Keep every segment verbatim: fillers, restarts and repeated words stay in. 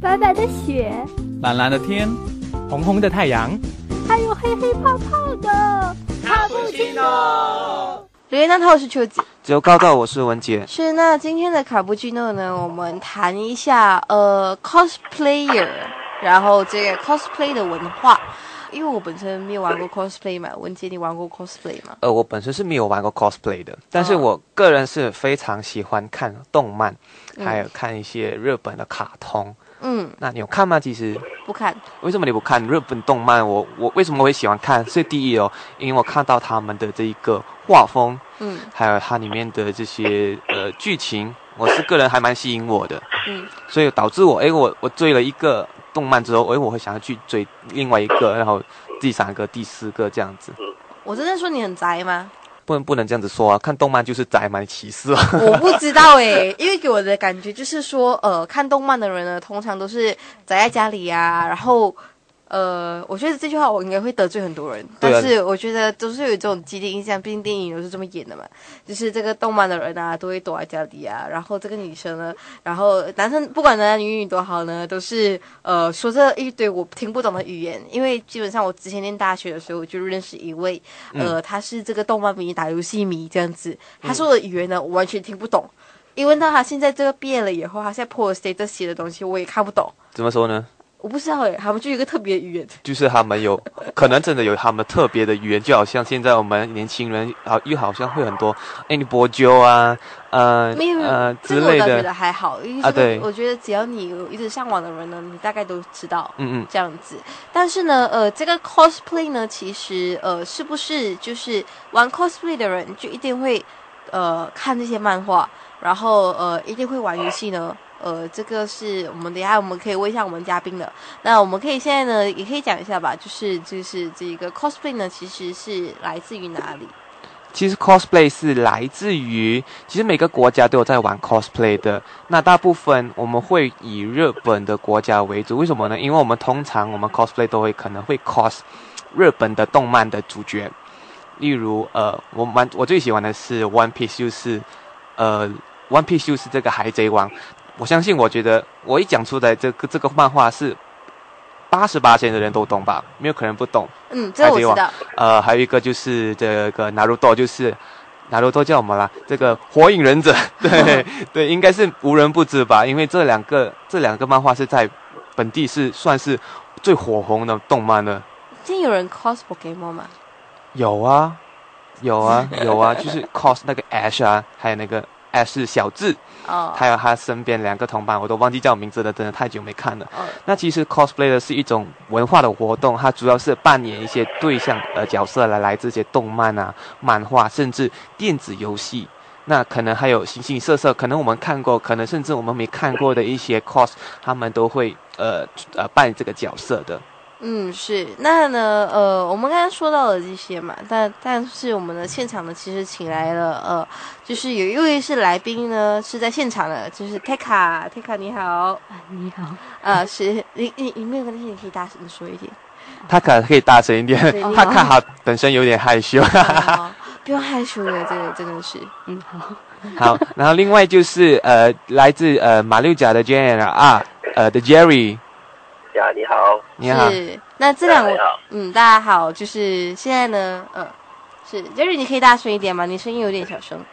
白白的雪， 蓝蓝的天， 红红的太阳， 还有黑黑泡泡的卡布奇诺。 留言那套是秋子， 只有告告，我是文杰。 是，那今天的卡布奇诺呢，我们谈一下呃 cosplayer， 然后这个 cosplay 的文化。因为我本身没有玩过 cosplay 嘛，文杰你玩过 cosplay 吗？ 呃，我本身是没有玩过 cosplay 的，但是我个人是非常喜欢看动漫，嗯、还有看一些日本的卡通。嗯，那你有看吗？其实不看。 为什么你不看日本动漫？我我为什么会喜欢看？是第一哦，因为我看到他们的这一个画风，嗯，还有它里面的这些呃剧情，我是个人还蛮吸引我的。嗯，所以导致我，哎，我我追了一个动漫之后，哎，我会想要去追另外一个，然后第三个、第四个这样子。 我真的说你很宅吗？ 不能不能这样子说啊！看动漫就是宅嘛，你歧视啊！ 我不知道哎、欸，因为给我的感觉就是说，呃，看动漫的人呢，通常都是宅在家里啊，然后，呃，我觉得这句话我应该会得罪很多人，但是我觉得都是有这种既定印象，毕竟电影都是这么演的嘛，就是这个动漫的人啊，都会躲在家里啊，然后这个女生呢，然后男生不管男男女女多好呢，都是呃说这一堆我听不懂的语言，因为基本上我之前念大学的时候，我就认识一位，呃，他是这个动漫迷、打游戏迷这样子，他说的语言呢，我完全听不懂，因为到他现在这个毕业了以后，他现在 post status 写的东西我也看不懂。 怎么说呢？ 我不知道诶，他们就有一个特别的语言， 就是他们有可能真的有他们特别的语言，就好像现在我们年轻人啊，又好像会很多哎，你波鸠啊，呃呃之类的。 这个我倒觉得还好，因为啊，对， 我觉得只要你有一直上网的人呢，你大概都知道， 嗯嗯， 这样子。但是呢，呃，这个 cosplay 呢，其实呃，是不是就是玩 cosplay 的人就一定会呃看这些漫画，然后呃一定会玩游戏呢？呃，这个是我们等一下我们可以问一下我们嘉宾的。那我们可以现在呢，也可以讲一下吧，就是就是这个 cosplay 呢，其实是来自于哪里？ 其实 cosplay 是来自于，其实每个国家都有在玩 cosplay 的。那大部分我们会以日本的国家为主，为什么呢？因为我们通常我们 cosplay 都会可能会 cos 日本的动漫的主角，例如呃，我蛮我最喜欢的是 One Piece， 就是呃 One Piece 就是这个海贼王。我相信，我觉得我一讲出来，这个这个漫画是八十八线的人都懂吧？没有可能不懂。 嗯，这个我知道。 呃，还有一个就是这个ナルト，就是ナルト叫什么啦？这个火影忍者，对对，应该是无人不知吧？因为这两个这两个漫画是在本地是算是最火红的动漫了。 现在有人 cos Pokemon 吗？ 有啊，有啊，有啊，就是 cos 那个 Ash 啊，还有那个 Ash 是小智。哦，还有他身边两个同伴，我都忘记叫名字了，真的太久没看了。哦，那其实 cosplay 的是一种文化的活动，它主要是扮演一些对象呃角色来来自这些动漫啊、漫画，甚至电子游戏。那可能还有形形色色，可能我们看过，可能甚至我们没看过的一些 cos， 他们都会呃呃扮演这个角色的。 嗯，是。那呢，呃，我们刚刚说到了这些嘛，但但是我们的现场呢，其实请来了，呃，就是有一位是来宾呢，是在现场的，就是 Tekka，Tekka 你好， 啊，你好， 呃，是你你你没有关系，你可以大声说一点。 他可可以大声一点，他看他本身有点害羞。 哦，不用害羞的，这个真的是，嗯，好。 好，然后另外就是呃，来自呃马六甲的 Jane 啊，呃的 Jerry。 呀，你好， 你好。 是，那这两位，嗯，大家好，就是现在呢，呃，是 Jerry， 你可以大声一点吗？你声音有点小声。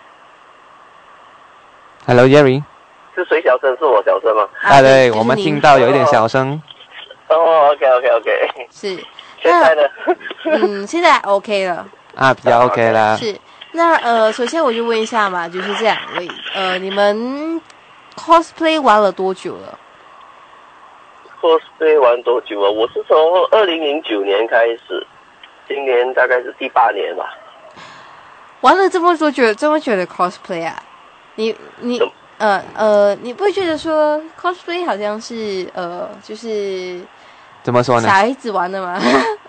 Hello Jerry， 是谁小声？是我小声吗？ 啊，对，我们听到有一点小声。 哦 ，OK OK OK。 是。 现在呢？ 嗯，现在 OK 了。 啊，比较 OK 啦。 是，那呃，首先我就问一下嘛，就是这两位，呃，你们 cosplay 玩了多久了 ？cosplay 玩多久啊？我是从二零零九年开始，今年大概是第八年吧。 玩了这么多久，这么久的 cosplay 啊？你你呃呃，你不会觉得说 cosplay 好像是呃，就是怎么说呢？ 小孩子玩的吗？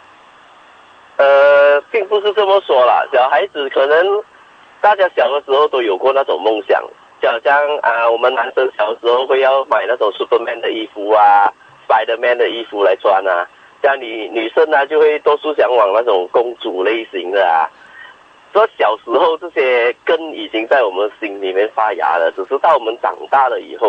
呃，并不是这么说啦，小孩子可能大家小的时候都有过那种梦想，就好像啊，我们男生小时候会要买那种 Superman 的衣服啊。Spiderman 的衣服来穿啊，像你女生呢就会多数向往那种公主类型的啊。说小时候这些根已经在我们心里面发芽了，只是到我们长大了以后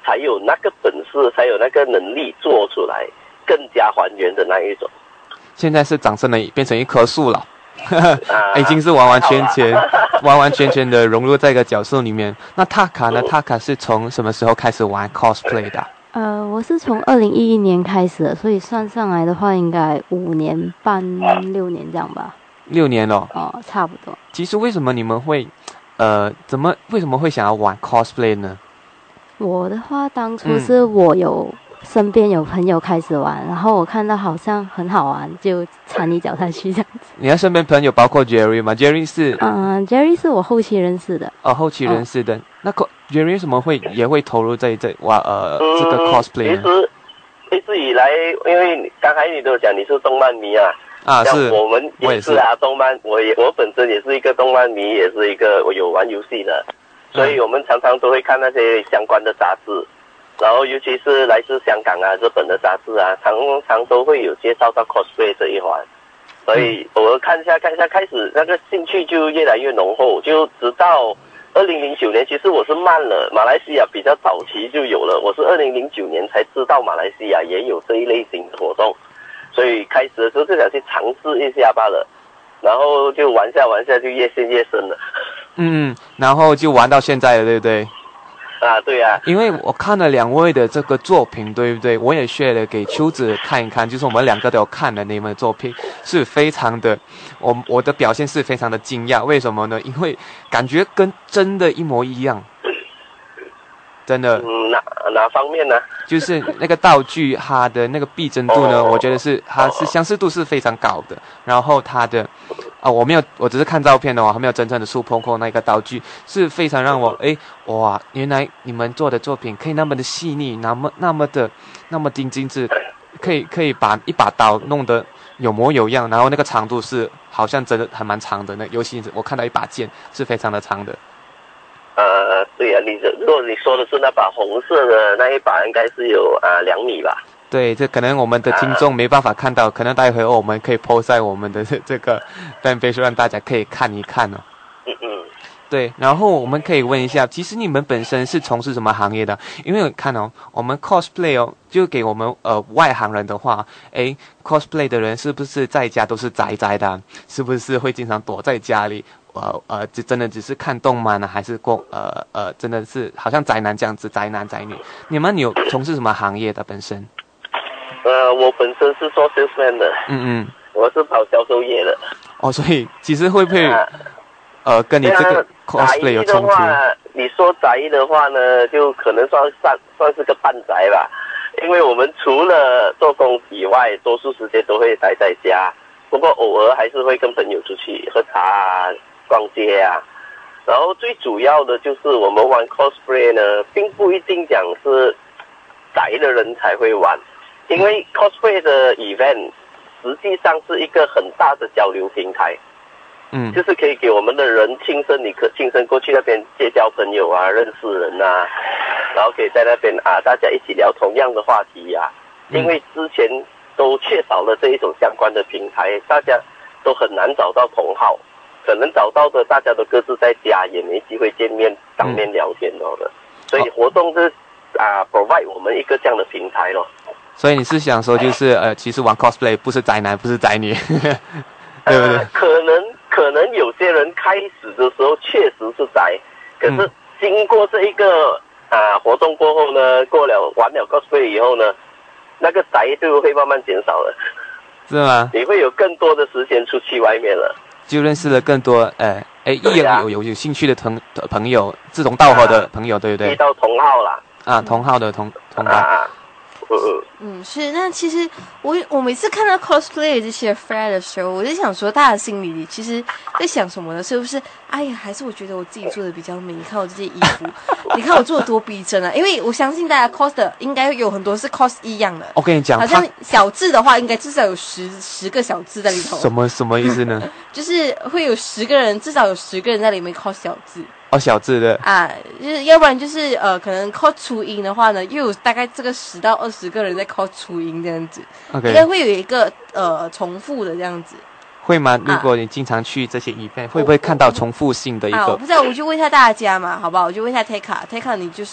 才有那个本事，才有那个能力做出来更加还原的那一种。 现在是长成了变成一棵树了。已经是完完全全、完完全全的融入在一个角色里面。那塔卡呢？塔卡是从什么时候开始玩 cosplay 的？ 呃，我是从二零一一年开始的，所以算上来的话，应该五年半、六年这样吧。 六年了。 哦，差不多。 其实为什么你们会，呃，怎么为什么会想要玩 cosplay 呢？ 我的话，当初是我有、嗯。身边有朋友开始玩，然后我看到好像很好玩，就参与脚下去这样子。 你的身边朋友包括 Jerry 吗 ？Jerry 是嗯、呃、，Jerry 是我后期认识的。 哦，后期认识的。哦、那 Jerry 为什么会也会投入在这哇呃、嗯、这个 cosplay 呢？ 其实一直以来，因为刚才你都讲你是动漫迷啊， 啊是， 我们也是啊，动漫，我也我本身也是一个动漫迷，也是一个我有玩游戏的，所以我们常常都会看那些相关的杂志。然后，尤其是来自香港啊、日本的杂志啊，常常都会有介绍到 cosplay 这一环，所以我看一下看一下，开始那个兴趣就越来越浓厚，就直到二零零九年，其实我是慢了，马来西亚比较早期就有了，我是二零零九年才知道马来西亚也有这一类型的活动，所以开始的时候就想去尝试一下罢了，然后就玩下玩下就越陷越深了。 嗯，然后就玩到现在了，对不对？ 啊，对啊， 因为我看了两位的这个作品，对不对？我也 share 了给秋子看一看，就是我们两个都有看的你们的作品，是非常的，我我的表现是非常的惊讶。为什么呢？因为感觉跟真的一模一样，真的。 嗯，哪哪方面呢？ 就是那个道具，它的那个逼真度呢，我觉得是它是相似度是非常高的。然后它的啊、哦，我没有，我只是看照片的，我还没有真正的触碰过那个道具，是非常让我诶哇，原来你们做的作品可以那么的细腻，那么那么的那么精精致，可以可以把一把刀弄得有模有样，然后那个长度是好像真的还蛮长的，那尤其是我看到一把剑是非常的长的。 呃，对呀、啊，你如果你说的是那把红色的那一把，应该是有啊两米吧？ 对，这可能我们的听众没办法看到，啊、可能待会我们可以 po 在我们的这个 fan page 让大家可以看一看哦。 嗯嗯。 对，然后我们可以问一下，其实你们本身是从事什么行业的？因为看哦，我们 cosplay 哦，就给我们呃外行人的话，诶 cosplay 的人是不是在家都是宅宅的？是不是会经常躲在家里？呃呃，就真的只是看动漫呢，还是过呃呃，真的是好像宅男这样子，宅男宅女？你们有从事什么行业的本身？ 呃，我本身是做 salesman 的， 嗯嗯， 我是跑销售业的。 哦，所以其实会不会、啊、呃跟你这个 cosplay 有冲突？ 你说宅的话呢，就可能算算算是个半宅吧，因为我们除了做工以外，多数时间都会待在家。不过偶尔还是会跟朋友出去喝茶啊、逛街啊。然后最主要的就是我们玩 cosplay 呢，并不一定讲是宅的人才会玩，因为 cosplay 的 event 实际上是一个很大的交流平台。 嗯， 就是可以给我们的人亲身，你可亲身过去那边结交朋友啊，认识人啊，然后可以在那边啊，大家一起聊同样的话题啊。因为之前都缺少了这一种相关的平台，大家都很难找到同好，可能找到的大家都各自在家，也没机会见面当面聊天了的。所以活动是啊 provide 我们一个这样的平台咯。 所以你是想说就是呃，其实玩 cosplay 不是宅男，不是宅女，对不对？ 呃、可能可能有些人开始的时候确实是宅，可是经过这一个啊活动过后呢，过了玩了 cosplay 以后呢，那个宅就会慢慢减少了， 是吗？ 你会有更多的时间出去外面了， 就认识了更多呃哎一样有有有兴趣的同朋友，志同道合的朋友，对不对？ 遇到同好啦， 啊，同好的同同伴。 啊嗯，是。那其实我我每次看到 cosplay 这些 flag 的时候，我就想说，大家心里其实在想什么呢？是不是？哎呀，还是我觉得我自己做的比较美。你看我这件衣服，你看我做的多逼真啊！因为我相信大家 cos 的应该有很多是 cos 一样的。 我跟你讲， 好像小字的话，应该至少有十十个小字在里头。 什么什么意思呢？ 就是会有十个人，至少有十个人在里面 cos 小字。 哦，小字的啊，就是要不然就是呃，可能 cos 初音的话呢，又有大概这个十到二十个人在 cos 初音这样子， okay. 应该会有一个呃重复的这样子。 会吗？如果你经常去这些 event，、啊、会不会看到重复性的一个？ 啊，我不知道，我就问一下大家嘛，好不好？我就问一下 Taka，Taka， 你就是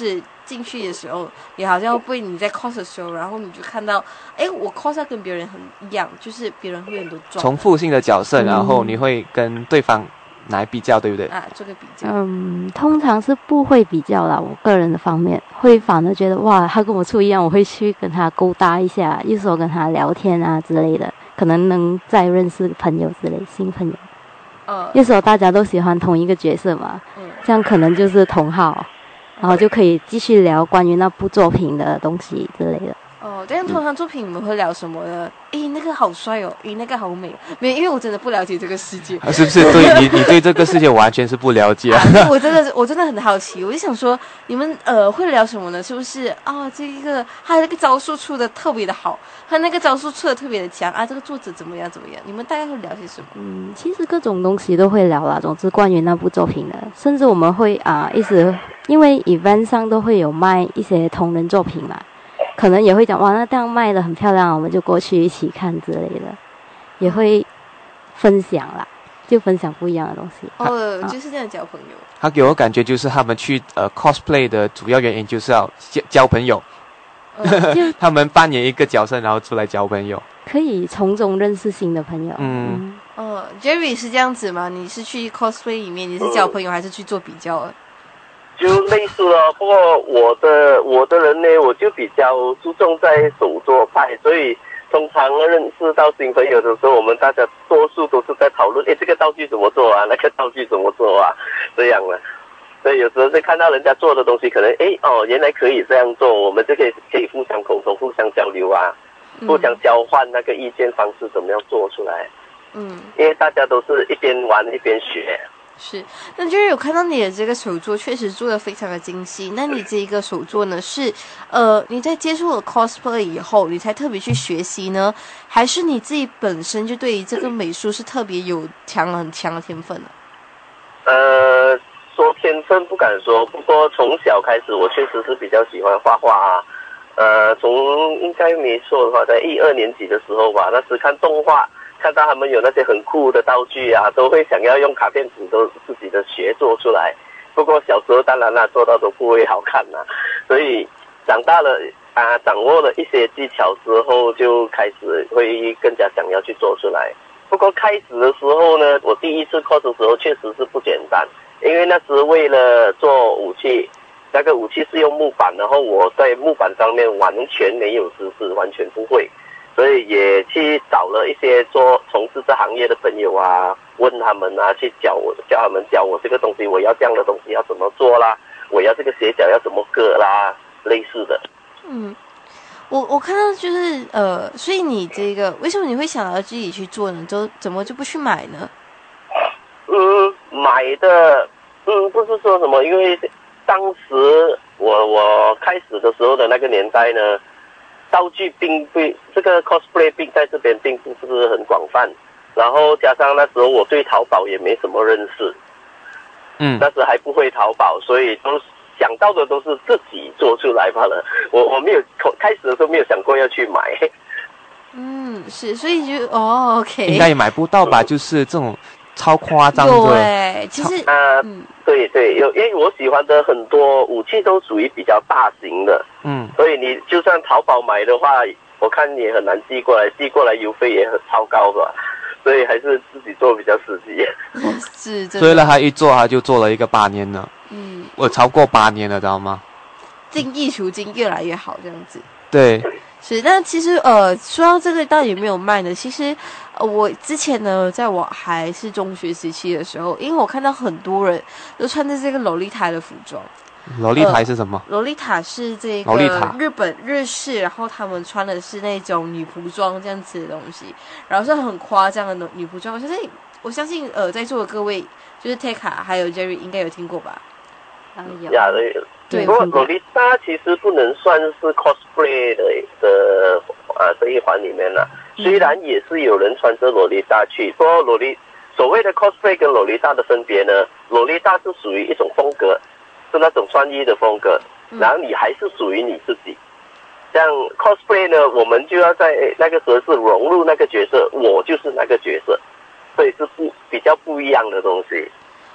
进去的时候，你好像被你在 cos 的时候，然后你就看到，哎，我 cos 要跟别人很一样，就是别人会有很多撞重复性的角色，然后你会跟对方来比较，对不对？ 啊，做个比较。 嗯，通常是不会比较啦，我个人的方面会反而觉得哇，他跟我处一样，我会去跟他勾搭一下，有时候跟他聊天啊之类的，可能能再认识朋友之类新朋友。 呃， 有时候大家都喜欢同一个角色嘛， 嗯， 这样可能就是同好，然后就可以继续聊关于那部作品的东西之类的。 哦，这样通常作品你们会聊什么呢？诶，那个好帅哦，诶，那个好美，没有，因为我真的不了解这个世界， 啊是不是？对你，你对这个世界完全是不了解、啊。 我真的，我真的很好奇，我就想说，你们呃会聊什么呢？是不是啊、哦？这一个他那个招数出的特别的好，他那个招数出的特别的强啊，这个作者怎么样怎么样？你们大概会聊些什么？ 嗯，其实各种东西都会聊啦。总之，关于那部作品的，甚至我们会啊、一直因为 event 上都会有卖一些同人作品嘛。可能也会讲哇，那这样卖的很漂亮，我们就过去一起看之类的，也会分享啦，就分享不一样的东西。 哦，就是这样交朋友。 他给我感觉就是他们去呃 cosplay 的主要原因就是要交交朋友， 嗯、 他们扮演一个角色，然后出来交朋友， 可以从中认识新的朋友。 嗯， 嗯哦 ，Jerry 是这样子吗？你是去 cosplay 里面，你是交朋友还是去做比较啊？ 就类似了，不过我的我的人呢，我就比较注重在手作派，所以通常认识到新朋友的时候，我们大家多数都是在讨论，诶，这个道具怎么做啊，那个道具怎么做啊，这样了。所以有时候是看到人家做的东西，可能诶哦，原来可以这样做，我们就可以可以互相沟通、互相交流啊，互相交换那个意见方式，怎么样做出来。 嗯， 因为大家都是一边玩一边学。 是，那就是有看到你的这个手作，确实做的非常的精细。那你这一个手作呢，是呃你在接触了 cosplay 以后，你才特别去学习呢，还是你自己本身就对于这个美术是特别有强很强的天分呢？ 呃，说天分不敢说，不过从小开始我确实是比较喜欢画画啊。呃，从应该没错的话，在一二年级的时候吧，那时看动画。看到他们有那些很酷的道具啊，都会想要用卡片纸都自己的学做出来。不过小时候当然啦，做到都不会好看啦，所以长大了啊，掌握了一些技巧之后，就开始会更加想要去做出来。不过开始的时候呢，我第一次 cos 的时候确实是不简单，因为那时为了做武器，那个武器是用木板，然后我在木板上面完全没有知识，完全不会。所以也去找了一些做从事这行业的朋友啊，问他们啊，去教我，教他们教我这个东西，我要这样的东西要怎么做啦，我要这个斜角要怎么割啦，类似的。 嗯，我我看到就是呃，所以你这个为什么你会想要自己去做呢？就怎么就不去买呢？ 嗯，买的，嗯，不是说什么，因为当时我我开始的时候的那个年代呢。道具并不，这个 cosplay 并在这边并不是很广泛，然后加上那时候我对淘宝也没什么认识， 嗯， 那时还不会淘宝，所以都想到的都是自己做出来罢了。我我没有开始的时候没有想过要去买。 嗯，是，所以就哦 ，OK， 应该也买不到吧？就是这种超夸张的。 对，其实啊、 嗯， 对对，有因为我喜欢的很多武器都属于比较大型的。 嗯， 所以你就算淘宝买的话，我看也很难寄过来，寄过来邮费也很超高吧，所以还是自己做比较实际。 是， 所以呢，他一做他就做了一个八年了， 嗯， 我超过八年了，知道吗？ 精益求精，越来越好，这样子。 对， 是，但其实呃，说到这个到底有没有卖呢？其实呃，我之前呢，在我还是中学时期的时候，因为我看到很多人都穿着这个洛丽塔的服装。 洛丽塔是什么？ 洛丽塔是这洛丽塔个日本日式，然后他们穿的是那种女仆装这样子的东西，然后是很夸张的女仆装。我相信，我相信呃，在座的各位就是 Tekka 还有 Jerry 应该有听过吧？ 嗯，有。 呀，对。 对， 不过洛丽塔其实不能算是 cosplay 的的啊这一环里面了。虽然也是有人穿着洛丽塔去，不过洛丽所谓的 cosplay 跟洛丽塔的分别呢，洛丽塔是属于一种风格。是那种穿衣的风格，然后你还是属于你自己。像 cosplay 呢，我们就要在那个时候是融入那个角色，我就是那个角色，所以是不比较不一样的东西。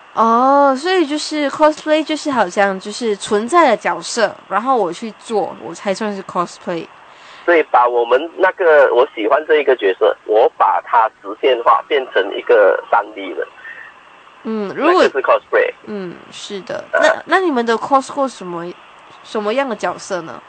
哦，所以就是 cosplay 就是好像就是存在的角色，然后我去做，我才算是 cosplay。 所以把我们那个我喜欢这一个角色，我把它实现化，变成一个 三 D 的。 嗯，如果那个是 cosplay。 嗯，是的。那那你们的 cos 过什么什么样的角色呢？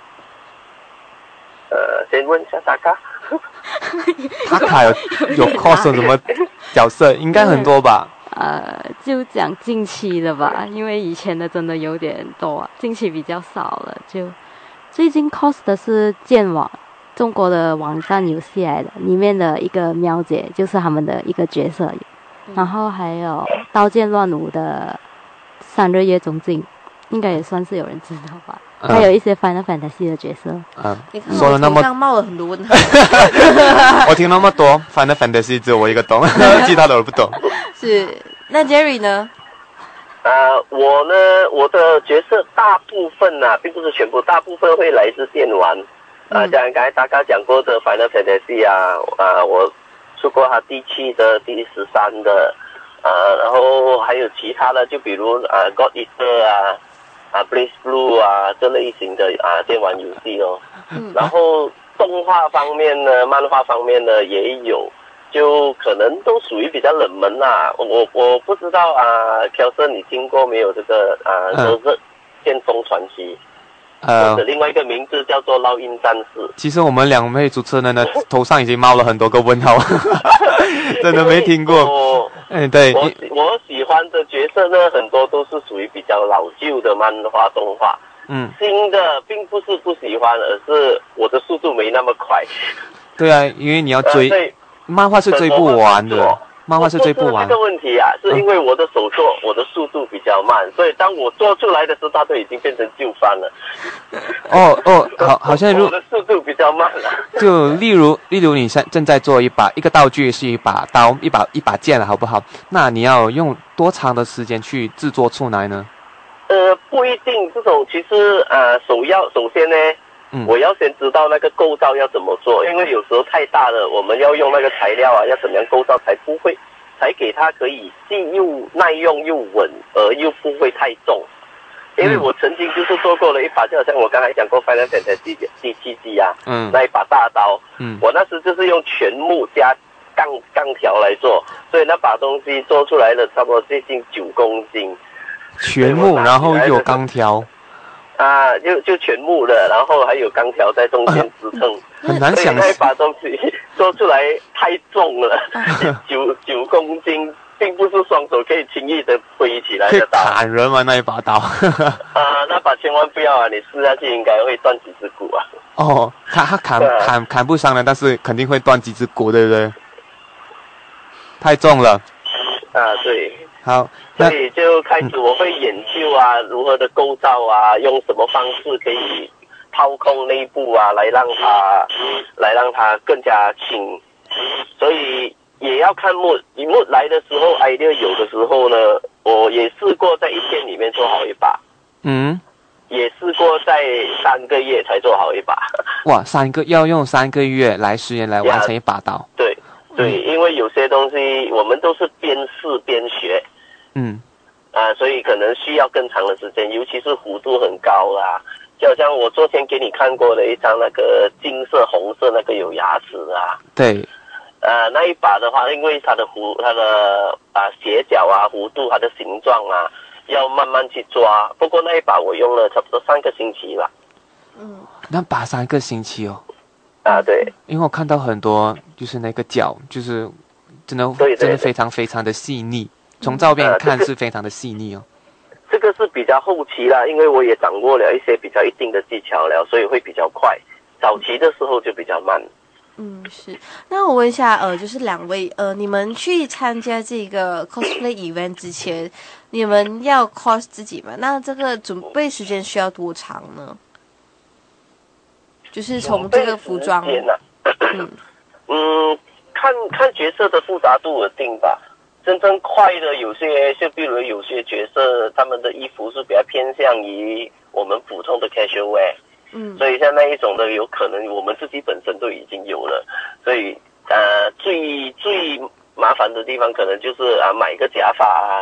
呃，先问一下大咖。 塔卡有有 cos 什么角色？应该很多吧？ 呃，就讲近期的吧，因为以前的真的有点多，近期比较少了。就最近 cos 的是剑网，中国的网站游戏来的，里面的一个喵姐就是他们的一个角色，嗯、然后还有刀剑乱舞的三日月中镜，应该也算是有人知道吧。嗯、还有一些 Final Fantasy 的角色。 嗯， 你看说了那么，刚冒了很多问号。 我听那么多 Final Fantasy 只有我一个懂，其他的我不懂。 是，那 Jerry 呢？ 呃，我呢，我的角色大部分啊，并不是全部，大部分会来自电玩。啊、呃，像刚才大家讲过的 Final Fantasy 啊，啊、呃，我出过它第七的、第十三的，呃，然后还有其他的，就比如啊、呃、God Eater 啊。啊 ，Blaze Blue 啊，这类型的啊电玩游戏哦。嗯。然后动画方面呢，漫画方面呢也有，就可能都属于比较冷门啦。我我不知道啊 ，Kelson 你听过没有这个啊？嗯。就是《剑锋传奇》。呃。或者另外一个名字叫做《烙印战士》。 其实我们两位主持人的头上已经冒了很多个问号，真的没听过。哎，对。 我我喜欢的角色呢，很多都是属于比较老旧的漫画动画。嗯，新的并不是不喜欢，而是我的速度没那么快。 对啊，因为你要追，呃、漫画是追不完的，漫画是追不完。 这个问题啊，是因为我的手作，嗯、我的速度比较慢，所以当我做出来的时候，它都已经变成旧番了。 哦哦，好，好像如我的速度比较慢了。 就例如，例如你现正在做一把一个道具是一把刀，一把一把剑了，好不好？那你要用多长的时间去制作出来呢？ 呃，不一定，这种其实呃，首要首先呢，嗯，我要先知道那个构造要怎么做，因为有时候太大了，我们要用那个材料啊，要怎么样构造才不会，才给它可以既又耐用又稳，而又不会太重。因为我曾经就是做过了一把，就好像我刚才讲过 Final Fantasy 第七集啊，嗯，那一把大刀，嗯，我那时就是用全木加钢钢条来做，所以那把东西做出来了差不多接近九公斤。 全木，然后有钢条。 啊，就就全木的，然后还有钢条在中间支撑，啊、 很难想象。 那一把东西做出来太重了，九九公斤。并不是双手可以轻易的挥起来的刀， 可以砍人吗？那一把刀？ 啊，那把千万不要啊！你撕下去应该会断几只骨啊！ 哦，他他砍、啊、砍砍不伤的，但是肯定会断几只骨，对不对？太重了。 啊，对。 好， 所以就开始我会研究啊，如何的构造啊，用什么方式可以掏空内部啊，来让它来让它更加轻，所以。也要看木，你木来的时候 idea 有的时候呢，我也试过在一天里面做好一把，嗯，也试过在三个月才做好一把。 哇，三个要用三个月来时间来完成一把刀。 对对，因为有些东西我们都是边试边学，嗯，啊，所以可能需要更长的时间，尤其是弧度很高啦，就好像我昨天给你看过的一张那个金色红色那个有牙齿啊， 对。 呃，那一把的话，因为它的弧、它的啊斜角啊、弧度、它的形状啊，要慢慢去抓。不过那一把我用了差不多三个星期吧。 嗯，那把三个星期哦。 啊，对。 因为我看到很多，就是那个角，就是真的对对对真的非常非常的细腻，从照片看是非常的细腻哦。 这个是比较后期啦，因为我也掌握了一些比较一定的技巧了，所以会比较快。早期的时候就比较慢。 嗯，是。那我问一下，呃，就是两位，呃，你们去参加这个 cosplay event 之前，你们要 cos 自己吗？那这个准备时间需要多长呢？就是从这个服装， 嗯嗯，看看角色的复杂度而定吧。真正快的有些，就比如有些角色，他们的衣服是比较偏向于我们普通的 casual wear。嗯，所以像那一种的，有可能我们自己本身都已经有了，所以呃，最最麻烦的地方可能就是啊，买个假发啊，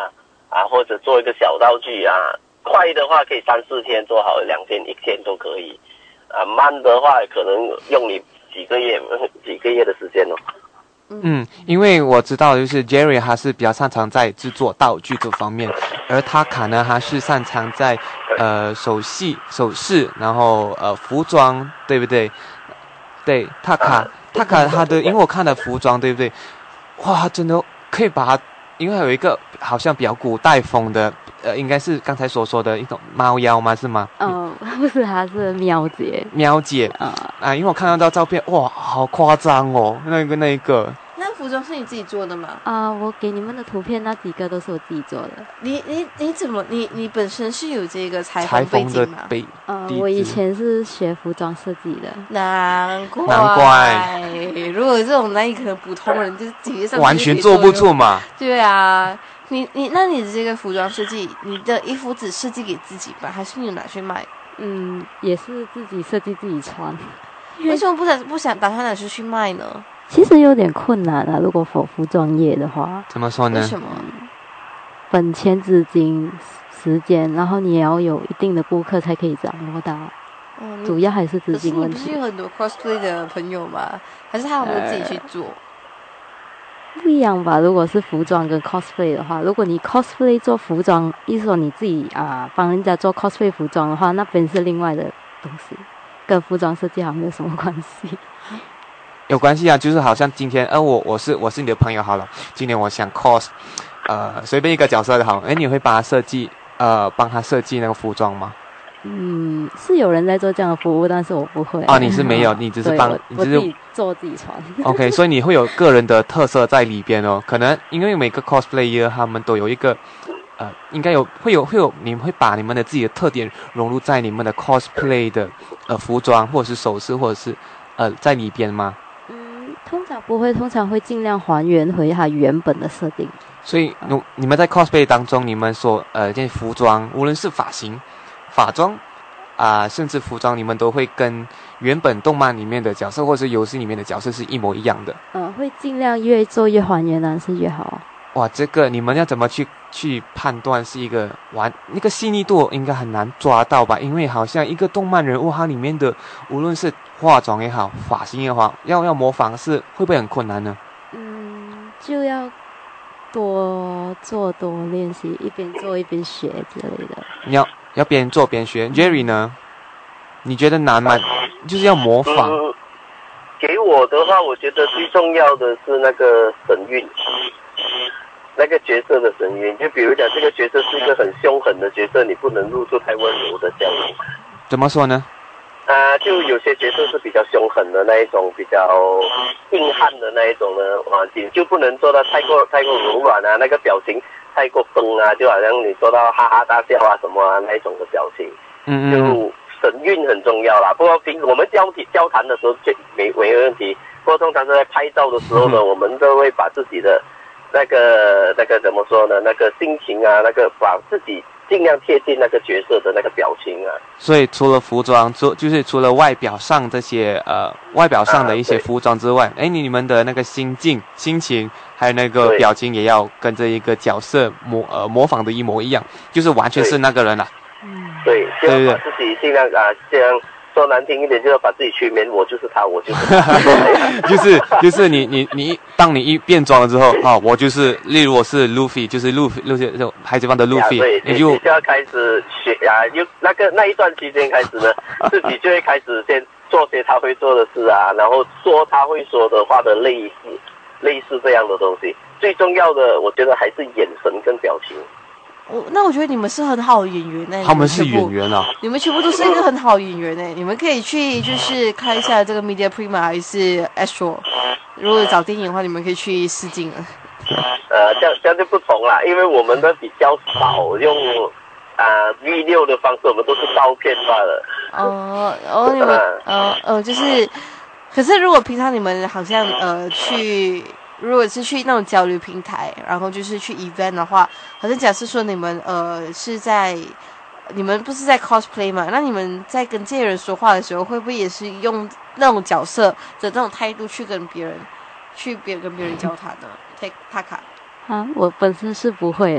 啊，或者做一个小道具啊。快的话可以三四天做好，两天一天都可以。啊，慢的话可能用你几个月几个月的时间哦。 嗯，因为我知道就是 Jerry 他是比较擅长在制作道具这方面，而塔卡呢他是擅长在呃手系首饰，然后呃服装，对不对？对，塔卡塔卡他的，因为我看了服装，对不对？哇，真的可以把它，因为有一个好像比较古代风的，呃，应该是刚才所说的一种猫妖吗？是吗？ 嗯，不是，它是喵姐。 喵姐， 啊、 啊，因为我看到到照片，哇，好夸张哦，那个那一个。 那服装是你自己做的吗？ 啊、我给你们的图片那几个都是我自己做的。 你你你怎么你你本身是有这个裁裁缝背缝的景吗？ 背， 呃， 底我以子前是学服装设计的。 难怪， 难怪如果这种那可能普通人就是直接上去完全做不出嘛。 对啊，你你那你的这个服装设计，你的衣服只设计给自己吧，还是你拿去卖？ 嗯，也是自己设计自己穿。 为什么不想不想打算拿出去卖呢？ 其实有点困难啊，如果否服装业的话， 怎么说呢？ 为什么？ 本钱、资金、时间，然后你也要有一定的顾客才可以掌握到。 哦，你主要还是资可是金问题。 你不是有很多 cosplay 的朋友吗？还是他们都自己去做？ 不一样吧？如果是服装跟 cosplay 的话，如果你 cosplay 做服装，意思说你自己啊帮人家做 cosplay 服装的话，那边是另外的东西，跟服装设计好像没有什么关系。 有关系啊，就是好像今天，呃，我我是我是你的朋友好了，今天我想 cos， 呃，随便一个角色的好，哎，你会帮他设计，呃，帮他设计那个服装吗？ 嗯，是有人在做这样的服务，但是我不会。 哦，你是没有，你只是帮， 对我你只是我自己做自己穿。 OK，所以你会有个人的特色在里边哦。可能因为每个 cosplayer 他们都有一个，呃，应该有会有会有，你们会把你们的自己的特点融入在你们的 cosplay 的呃服装或者是首饰或者是呃在里边吗？ 嗯，通常不会，通常会尽量还原回它原本的设定。 所以，你你们在 cosplay 当中，你们所呃这些服装，无论是发型、法装啊、呃，甚至服装，你们都会跟原本动漫里面的角色或者是游戏里面的角色是一模一样的。 嗯，会尽量越做越还原，当然是越好。 哇，这个你们要怎么去去判断是一个完那个细腻度应该很难抓到吧？因为好像一个动漫人物，它里面的无论是化妆也好，发型也好，要要模仿是会不会很困难呢？ 嗯，就要多做多练习，一边做一边学之类的。 你要要边做边学。Jerry 呢？你觉得难吗？就是要模仿。 嗯，给我的话，我觉得最重要的是那个神韵。那个角色的神韵，就比如讲这个角色是一个很凶狠的角色，你不能露出太温柔的笑容。 怎么说呢？ 啊，就有些角色是比较凶狠的那一种，比较硬汉的那一种呢，啊，你就不能做到太过太过柔软啊，那个表情太过崩啊，就好像你做到哈哈大笑啊什么啊那一种的表情。 嗯嗯。 就神韵很重要啦。不过平时我们交交谈的时候就没没问题，不过通常是在拍照的时候呢，我们都会把自己的那个那个怎么说呢？那个心情啊，那个把自己尽量贴近那个角色的那个表情啊。 所以除了服装，就就是除了外表上这些呃外表上的一些服装之外，哎、啊，你们的那个心境、心情还有那个表情也要跟这一个角色模呃模仿的一模一样，就是完全是那个人了、啊。 嗯， 对，就要把自己尽量啊，这样。说难听一点，就要把自己催眠，我就是他，我就是他， 就是就是你你你，当你一变装了之后，啊，我就是，例如我是 Luffy， 就是 Luffy Luffy 就海贼王的 Luffy， 对， 你就你就要开始学啊，又那个那一段期间开始呢，自己就会开始先做些他会做的事啊，然后说他会说的话的类似类似这样的东西。最重要的，我觉得还是眼神跟表情。 我那我觉得你们是很好的演员呢。 他们是演员啊， 你们全部都是一个很好的演员呢。你们可以去就是看一下这个 Media Prima 还是 Astro， 如果找电影的话，你们可以去试镜了。 呃，这样这样就不同啦，因为我们的比较少用啊 V 六的方式，我们都是照片罢了。 哦哦，你们呃呃就是，可是如果平常你们好像呃去。如果是去那种交流平台，然后就是去 event 的话，好像假设说你们呃是在，你们不是在 cosplay 嘛？那你们在跟这些人说话的时候，会不会也是用那种角色的那种态度去跟别人，去别跟别人交谈呢？Taka 啊，我本身是不会的。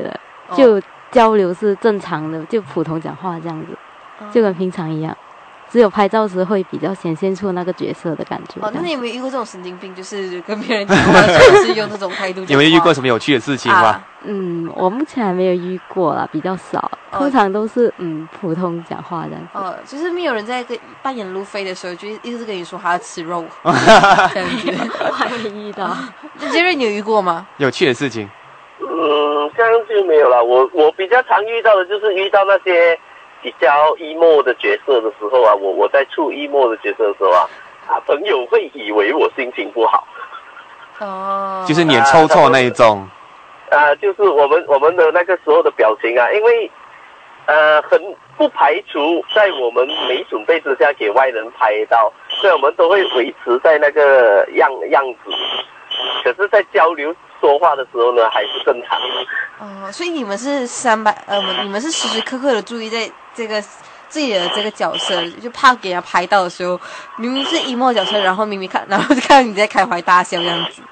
就交流是正常的，就普通讲话这样子，就跟平常一样。只有拍照时会比较显现出那个角色的感觉。 哦，那你有没有遇过这种神经病，就是跟别人讲话的时候是用这种态度讲话？ 有没有遇过什么有趣的事情吗？ 啊、 嗯，我目前还没有遇过啦，比较少。通常都是、哦、嗯普通讲话这样子。 哦，就是没有人在跟扮演路飞的时候，就一直跟你说他要吃肉这样子。 我还没遇到。 杰瑞，你有遇过吗？ 有趣的事情？ 嗯，这样就没有了。我我比较常遇到的就是遇到那些比较 emo 的角色的时候啊，我我在出 emo 的角色的时候啊，啊，朋友会以为我心情不好， 哦， 就是脸臭臭那一种。 啊，就是我们我们的那个时候的表情啊，因为呃，很不排除在我们没准备之下给外人拍到，所以我们都会维持在那个样样子。可是，在交流说话的时候呢，还是正常的。 哦，所以你们是三百呃，你们是时时刻刻的注意在这个自己的这个角色，就怕给人家拍到的时候，明明是 emo 角色，然后明明看，然后就看到你在开怀大笑这样子。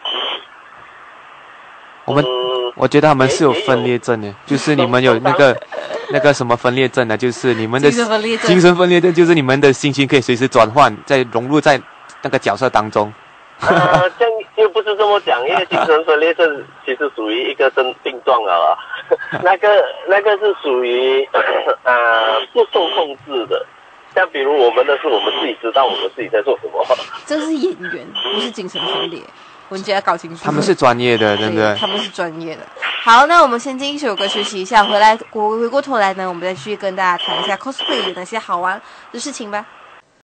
我们、嗯、我觉得他们是有分裂症的，就是你们有那个那个什么分裂症呢？就是你们的精神分裂症， 精神分裂症就是你们的心情可以随时转换，再融入在那个角色当中。 呃，这样又不是这么讲，因为精神分裂症其实属于一个症病状啊，那个那个是属于呃不受控制的。像比如我们的是我们自己知道我们自己在做什么。 这是演员，不是精神分裂。文杰要搞清楚， 他们是专业的，对不对？ 他们是专业的。好，那我们先进一首歌休息一下，回来我回过头来呢，我们再去跟大家谈一下 cosplay 有哪些好玩的事情吧。